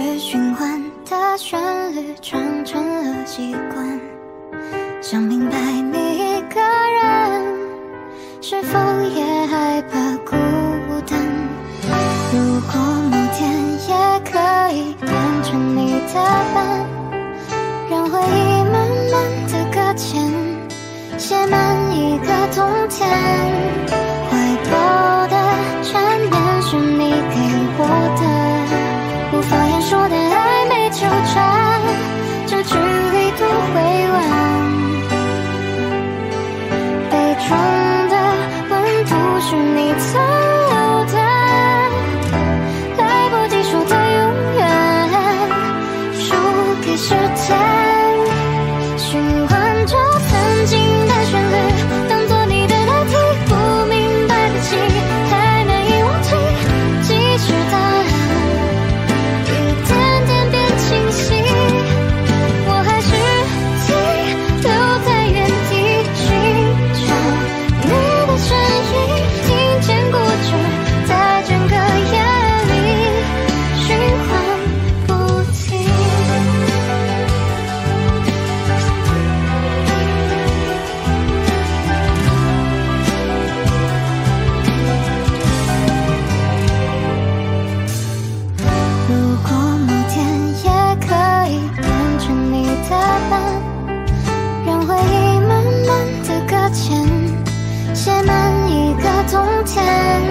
续循环的旋律唱成了习惯，想明白你一个人是否也害怕孤单。如果某天也可以变成你的伴，让回忆慢慢的搁浅，写满一个冬天。怀抱的缠绵是你给我的，无法言说的暧昧纠缠，这距离多委婉。杯中的温度是你残留的，来不及说的永远，输给时间。循环着曾经的旋律，当作你的代替，不明白的情还难以忘记，即使答案一点点变清晰，我还是停留在原地，寻找你的身影，听见故事在整个夜里循环不停。如果某天也可以变成你的伴，让回忆慢慢的搁浅，写满一个冬天。